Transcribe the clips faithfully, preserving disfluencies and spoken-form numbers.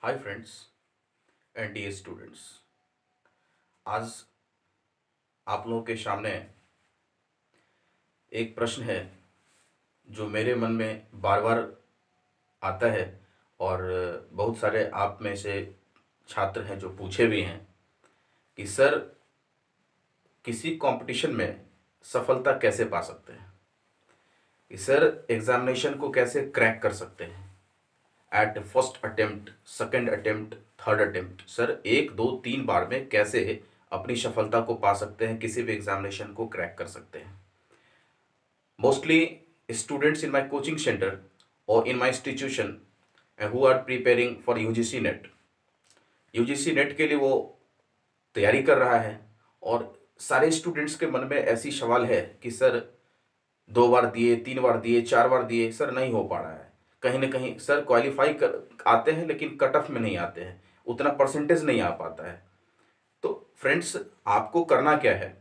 Hi friends and dear students. आज आप लोगों के सामने एक प्रश्न है जो मेरे मन में बार बार आता है और बहुत सारे आप में से छात्र हैं जो पूछे भी हैं कि सर किसी कंपटीशन में सफलता कैसे पा सकते हैं, कि सर एग्जामिनेशन को कैसे क्रैक कर सकते हैं at first attempt, second attempt, third attempt. Sir एक दो तीन बार में कैसे अपनी सफलता को पा सकते हैं, किसी भी एग्जामिनेशन को क्रैक कर सकते हैं। Mostly students in my coaching centre और in my institution who are preparing for UGC NET, UGC NET के लिए वो तैयारी कर रहा है और सारे स्टूडेंट्स के मन में ऐसी सवाल है कि सर दो बार दिए, तीन बार दिए, चार बार दिए, सर नहीं हो पा रहा है। कहीं ना कहीं सर क्वालिफाई कर आते हैं लेकिन कट ऑफ में नहीं आते हैं, उतना परसेंटेज नहीं आ पाता है। तो फ्रेंड्स आपको करना क्या है,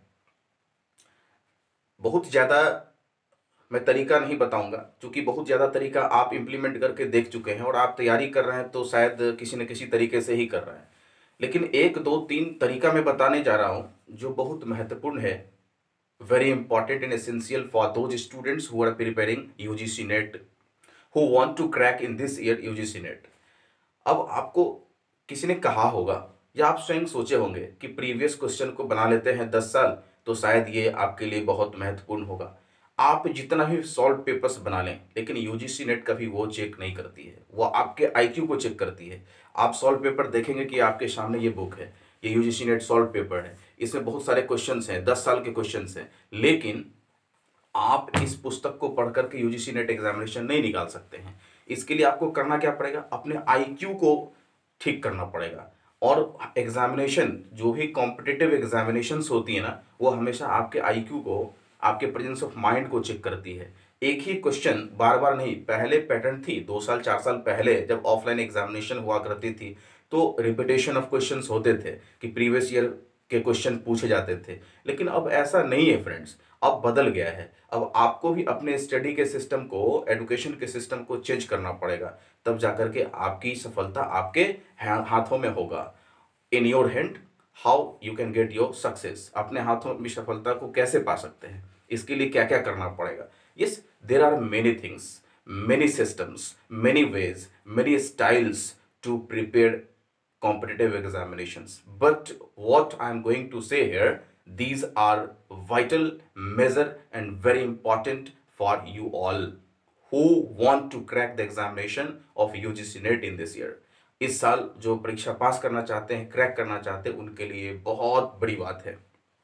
बहुत ज़्यादा मैं तरीका नहीं बताऊंगा क्योंकि बहुत ज़्यादा तरीका आप इम्प्लीमेंट करके देख चुके हैं और आप तैयारी कर रहे हैं तो शायद किसी न किसी तरीके से ही कर रहे हैं। लेकिन एक दो तीन तरीका मैं बताने जा रहा हूँ जो बहुत महत्वपूर्ण है, very important and essential for those students who are preparing U G C NET, who want to crack in this year U G C NET। अब आपको किसी ने कहा होगा या आप स्वयं सोचे होंगे कि प्रीवियस क्वेश्चन को बना लेते हैं दस साल तो शायद ये आपके लिए बहुत महत्वपूर्ण होगा। आप जितना भी सॉल्व पेपर्स बना लें लेकिन यूजीसी नेट कभी वो चेक नहीं करती है, वो आपके आईक्यू को चेक करती है। आप सॉल्व पेपर देखेंगे कि आपके सामने ये बुक है, ये यूजीसी नेट सॉल्व पेपर है, इसमें बहुत सारे क्वेश्चंस हैं, दस साल के क्वेश्चंस हैं, लेकिन आप इस पुस्तक को पढ़ करके यूजीसी नेट एग्जामिनेशन नहीं निकाल सकते हैं। इसके लिए आपको करना क्या पड़ेगा, अपने आईक्यू को ठीक करना पड़ेगा। और एग्जामिनेशन जो भी कॉम्पिटिटिव एग्जामिनेशंस होती है ना, वो हमेशा आपके आईक्यू को, आपके प्रेजेंस ऑफ माइंड को चेक करती है। एक ही क्वेश्चन बार बार नहीं, पहले पैटर्न थी दो साल चार साल पहले जब ऑफलाइन एग्जामिनेशन हुआ करती थी तो रिपीटेशन ऑफ क्वेश्चंस होते थे कि प्रीवियस ईयर के क्वेश्चन पूछे जाते थे। लेकिन अब ऐसा नहीं है फ्रेंड्स, अब बदल गया है। अब आपको भी अपने स्टडी के सिस्टम को, एजुकेशन के सिस्टम को चेंज करना पड़ेगा, तब जाकर के आपकी सफलता आपके हाथों में होगा। In your hand how you can get your success. अपने हाथों में सफलता को कैसे पा सकते हैं, इसके लिए क्या क्या करना पड़ेगा। Yes, there are many things, many systems, many ways, many styles to prepare competitive examinations, but what I am going to say here, these are vital, major and very important for you all who want to crack the examination of U G C NET in this year। इस साल जो परीक्षा पास करना चाहते हैं, crack करना चाहते हैं, उनके लिए बहुत बड़ी बात है।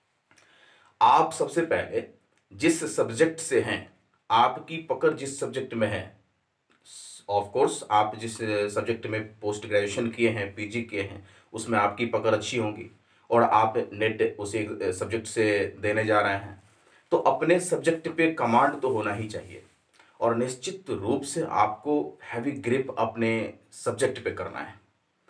आप सबसे पहले जिस सब्जेक्ट से हैं, आपकी पकड़ जिस सब्जेक्ट में है, ऑफ कोर्स आप जिस सब्जेक्ट में पोस्ट ग्रेजुएशन किए हैं, पीजी किए हैं, उसमें आपकी पकड़ अच्छी होगी और आप नेट उसी सब्जेक्ट से देने जा रहे हैं, तो अपने सब्जेक्ट पे कमांड तो होना ही चाहिए और निश्चित रूप से आपको हैवी ग्रिप अपने सब्जेक्ट पे करना है।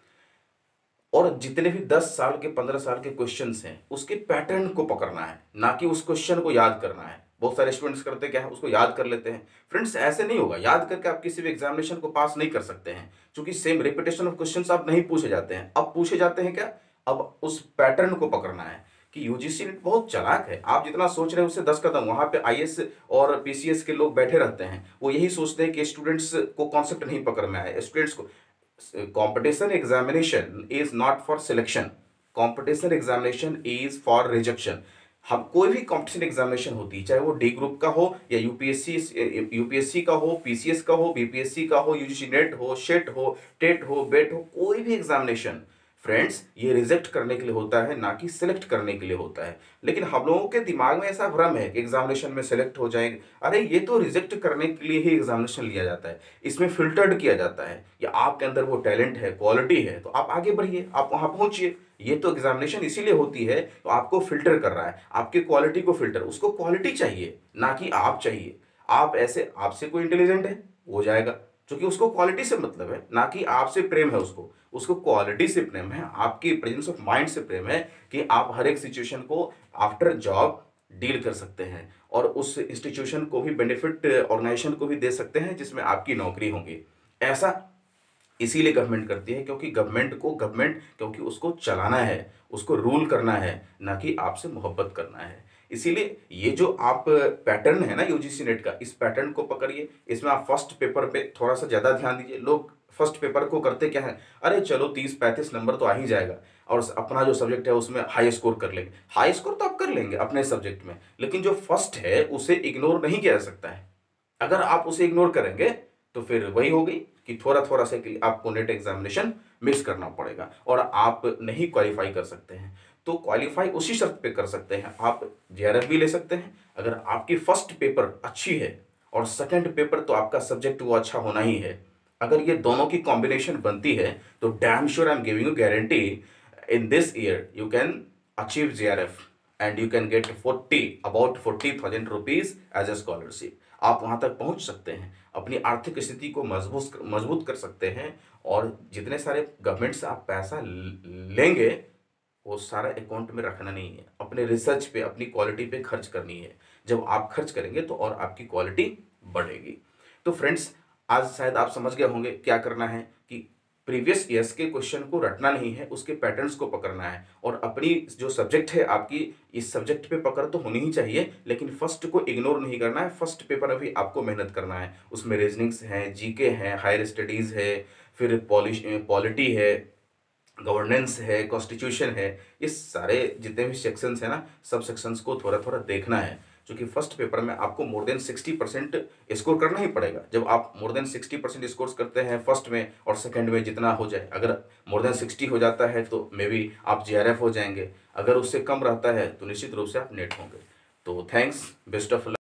और जितने भी दस साल के, पंद्रह साल के क्वेश्चंस हैं, उसके पैटर्न को पकड़ना है, ना कि उस क्वेश्चन को याद करना है। बहुत सारे स्टूडेंट्स करते क्या है, उसको याद कर लेते हैं। फ्रेंड्स ऐसे नहीं होगा, याद करके आप किसी भी एग्जामिनेशन को पास नहीं कर सकते हैं, क्योंकि सेम रिपीटेशन ऑफ क्वेश्चंस आप नहीं पूछे जाते हैं। अब पूछे जाते हैं क्या, अब उस पैटर्न को पकड़ना है कि यूजीसी नेट बहुत चालाक है। आप जितना सोच रहे हैं उससे दस कदम वहां पे आईएएस और पीसीएस के लोग बैठे रहते हैं, वो यही सोचते हैं कि स्टूडेंट्स को कॉन्सेप्ट नहीं पकड़ में आए। स्टूडेंट्स को competition examination is not for selection, competition examination is for rejection। हम कोई भी कंपटीशन एग्जामिनेशन होती है, चाहे वो डी ग्रुप का हो या यूपीएससी यूपीएससी का हो, पीसीएस का हो, बीपीएससी का हो, यूजीसी नेट हो, शेट हो, टेट हो, बेट हो, कोई भी एग्जामिनेशन फ्रेंड्स ये रिजेक्ट करने के लिए होता है, ना कि सिलेक्ट करने के लिए होता है। लेकिन हम लोगों के दिमाग में ऐसा भ्रम है कि एग्जामिनेशन में सिलेक्ट हो जाएंगे। अरे ये तो रिजेक्ट करने के लिए ही एग्जामिनेशन लिया जाता है, इसमें फिल्टर्ड किया जाता है कि आपके अंदर वो टैलेंट है, क्वालिटी है, तो आप आगे बढ़िए, आप वहां पहुंचिए। ये तो एग्जामिनेशन इसीलिए होती है, तो आपको फिल्टर कर रहा है, आपकी क्वालिटी को फिल्टर, उसको क्वालिटी चाहिए ना कि आप चाहिए। आप ऐसे, आपसे कोई इंटेलिजेंट है हो जाएगा, क्योंकि उसको क्वालिटी से मतलब है, ना कि आपसे प्रेम है, उसको उसको क्वालिटी से प्रेम है, आपकी प्रेजेंस ऑफ माइंड से प्रेम है कि आप हर एक सिचुएशन को आफ्टर जॉब डील कर सकते हैं और उस इंस्टीट्यूशन को भी बेनिफिट, ऑर्गेनाइजेशन को भी दे सकते हैं जिसमें आपकी नौकरी होगी। ऐसा इसीलिए गवर्नमेंट करती है, क्योंकि गवर्नमेंट को गवर्नमेंट क्योंकि उसको चलाना है, उसको रूल करना है, ना कि आपसे मोहब्बत करना है। इसीलिए ये जो आप पैटर्न है ना यूजीसी नेट का, इस पैटर्न को पकड़िए। इसमें आप फर्स्ट पेपर पे थोड़ा सा ज़्यादा ध्यान दीजिए। लोग फर्स्ट पेपर को करते क्या है, अरे चलो तीस पैंतीस नंबर तो आ ही जाएगा और अपना जो सब्जेक्ट है उसमें हाई स्कोर कर लेंगे। हाई स्कोर तो आप कर लेंगे अपने सब्जेक्ट में, लेकिन जो फर्स्ट है उसे इग्नोर नहीं किया जा सकता है। अगर आप उसे इग्नोर करेंगे तो फिर वही हो गई कि थोड़ा थोड़ा से कि आपको नेट एग्जामिनेशन मिस करना पड़ेगा और आप नहीं क्वालिफाई कर सकते हैं। तो क्वालिफाई उसी शर्त पे कर सकते हैं, आप जेआरएफ भी ले सकते हैं अगर आपकी फर्स्ट पेपर अच्छी है और सेकंड पेपर तो आपका सब्जेक्ट वो अच्छा होना ही है। अगर ये दोनों की कॉम्बिनेशन बनती है तो damn sure I am giving you guarantee, in this year you can achieve JRF and you can get forty about forty thousand rupees as a scholarship. आप वहां तक पहुंच सकते हैं, अपनी आर्थिक स्थिति को मजबूत मजबूत कर सकते हैं और जितने सारे गवर्नमेंट से आप पैसा लेंगे वो सारा अकाउंट में रखना नहीं है, अपने रिसर्च पे, अपनी क्वालिटी पे खर्च करनी है। जब आप खर्च करेंगे तो और आपकी क्वालिटी बढ़ेगी। तो फ्रेंड्स, आज शायद आप समझ गए होंगे क्या करना है कि प्रीवियस ईयर्स के क्वेश्चन को रटना नहीं है, उसके पैटर्न्स को पकड़ना है और अपनी जो सब्जेक्ट है आपकी, इस सब्जेक्ट पे पकड़ तो होनी ही चाहिए, लेकिन फर्स्ट को इग्नोर नहीं करना है। फर्स्ट पेपर में भी आपको मेहनत करना है, उसमें रीजनिंग्स हैं, जीके हैं, हायर स्टडीज़ है, फिर पॉलिटी है, गवर्नेंस है, कॉन्स्टिट्यूशन है, ये सारे जितने भी सेक्शंस हैं ना, सब सेक्शंस को थोड़ा थोड़ा देखना है, क्योंकि फर्स्ट पेपर में आपको more than sixty percent score करना ही पड़ेगा। जब आप more than sixty percent score करते हैं फर्स्ट में और सेकंड में जितना हो जाए, अगर मोर देन सिक्सटी हो जाता है तो मे बी आप जेआरएफ हो जाएंगे, अगर उससे कम रहता है तो निश्चित रूप से आप नेट होंगे। तो थैंक्स, बेस्ट ऑफ लक।